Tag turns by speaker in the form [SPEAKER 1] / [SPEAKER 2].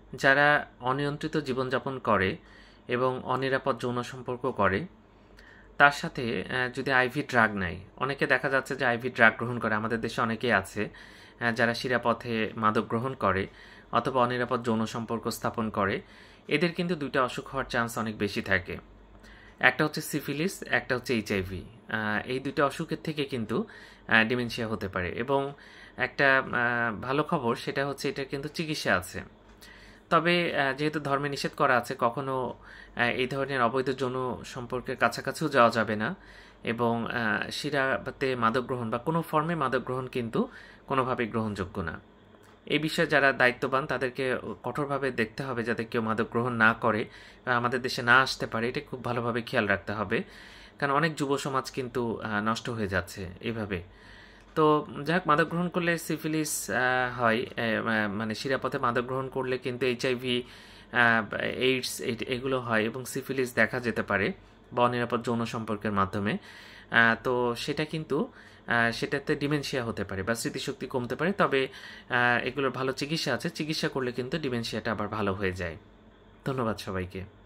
[SPEAKER 1] যারা অনিয়ন্ত্রিত জীবনযাপন করে এবং অনিরাপদ যৌন সম্পর্ক করে তার সাথে যদি আইভি ড্রাগ নেয়, অনেকে দেখা যাচ্ছে যে আইভি ড্রাগ গ্রহণ করে, আমাদের দেশে অনেকেই আছে যারা শিরাপথে মাদক গ্রহণ করে অথবা অনিরাপদ যৌন সম্পর্ক স্থাপন করে, এদের কিন্তু দুইটা অসুখ হওয়ার চান্স অনেক বেশি থাকে। একটা হচ্ছে সিফিলিস, একটা হচ্ছে এইচআইভি। এই দুটো অসুখের থেকে কিন্তু ডিমেনশিয়া হতে পারে। এবং একটা ভালো খবর সেটা হচ্ছে এটার কিন্তু চিকিৎসা আছে। তবে যেহেতু ধর্মে নিষেধ করা আছে, কখনো এই ধরনের অবৈধ যৌন সম্পর্কের কাছাকাছিও যাওয়া যাবে না, এবং শিরাতে মাদক গ্রহণ বা কোনো ফর্মে মাদক গ্রহণ কিন্তু কোনোভাবেই গ্রহণযোগ্য না। এই বিষয়ে যারা দায়িত্ববান তাদেরকে কঠোরভাবে দেখতে হবে যাতে কেউ মাদক গ্রহণ না করে বা আমাদের দেশে না আসতে পারে, এটা খুব ভালোভাবে খেয়াল রাখতে হবে, কারণ অনেক যুব সমাজ কিন্তু নষ্ট হয়ে যাচ্ছে এইভাবে। তো যাই হোক, মাদক গ্রহণ করলে সিফিলিস হয়, মানে শিরাপথে মাদক গ্রহণ করলে কিন্তু এইচআইভি, এইডস এগুলো হয় এবং সিফিলিস দেখা যেতে পারে বা অনিরাপদ যৌন সম্পর্কের মাধ্যমে। তো সেটা কিন্তু সেটাতে ডিমেনশিয়া হতে পারে বা স্মৃতিশক্তি কমতে পারে। তবে এগুলোর ভালো চিকিৎসা আছে, চিকিৎসা করলে কিন্তু ডিমেনশিয়াটা আবার ভালো হয়ে যায়। ধন্যবাদ সবাইকে।